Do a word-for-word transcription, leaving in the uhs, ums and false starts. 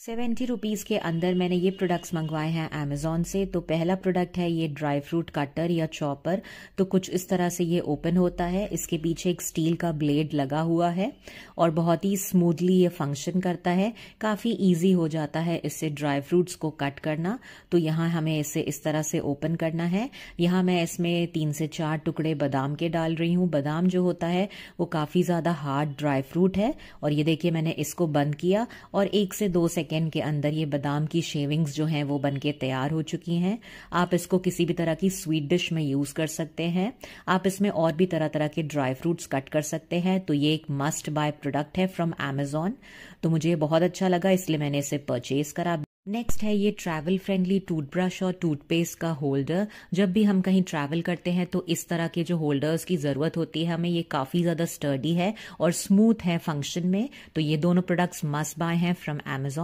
Seventy rupees के अंदर मैंने ये प्रोडक्ट्स मंगवाए हैं अमेज़ॉन से। तो पहला प्रोडक्ट है ये ड्राई फ्रूट कटर या चॉपर। तो कुछ इस तरह से ये ओपन होता है। इसके पीछे एक स्टील का ब्लेड लगा हुआ है और बहुत ही स्मूथली ये फंक्शन करता है। काफ़ी इजी हो जाता है इससे ड्राई फ्रूट्स को कट करना। तो यहाँ हमें इसे इस तरह से ओपन करना है। यहाँ मैं इसमें तीन से चार टुकड़े बादाम के डाल रही हूँ। बादाम जो होता है वो काफ़ी ज़्यादा हार्ड ड्राई फ्रूट है। और ये देखिए मैंने इसको बंद किया और एक से दो सेकेंड के अंदर ये बादाम की शेविंग्स जो हैं वो बनके तैयार हो चुकी हैं। आप इसको किसी भी तरह की स्वीट डिश में यूज कर सकते हैं। आप इसमें और भी तरह तरह के ड्राई फ्रूट्स कट कर सकते हैं। तो ये एक मस्ट बाय प्रोडक्ट है फ्रॉम अमेज़ॉन। तो मुझे बहुत अच्छा लगा, इसलिए मैंने इसे परचेज करा। नेक्स्ट है ये ट्रैवल फ्रेंडली टूथब्रश और टूथपेस्ट का होल्डर। जब भी हम कहीं ट्रैवल करते हैं तो इस तरह के जो होल्डर्स की ज़रूरत होती है हमें। ये काफ़ी ज़्यादा स्टर्डी है और स्मूथ है फंक्शन में। तो ये दोनों प्रोडक्ट्स मस्ट बाय हैं फ्रॉम अमेज़ॉन।